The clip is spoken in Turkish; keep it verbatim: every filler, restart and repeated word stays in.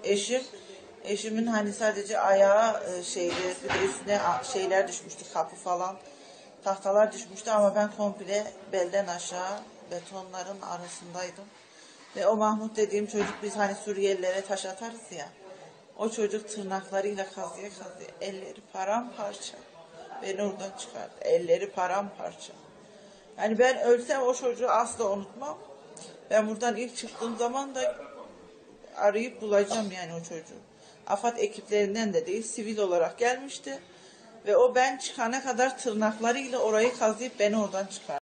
Eşim, eşimin hani sadece ayağı e, şeydi, bir de üstüne şeyler düşmüştü, kapı falan, tahtalar düşmüştü ama ben komple belden aşağı betonların arasındaydım. Ve o Mahmut dediğim çocuk, biz hani Suriyelilere taş atarız ya, o çocuk tırnaklarıyla kazıya kazıya, elleri paramparça. Beni oradan çıkardı, elleri paramparça. Yani ben ölsem o çocuğu asla unutmam. Ben buradan ilk çıktığım zaman da arayıp bulacağım yani o çocuğu. AFAD ekiplerinden de değil, sivil olarak gelmişti. Ve o ben çıkana kadar tırnaklarıyla orayı kazıyıp beni oradan çıkardı.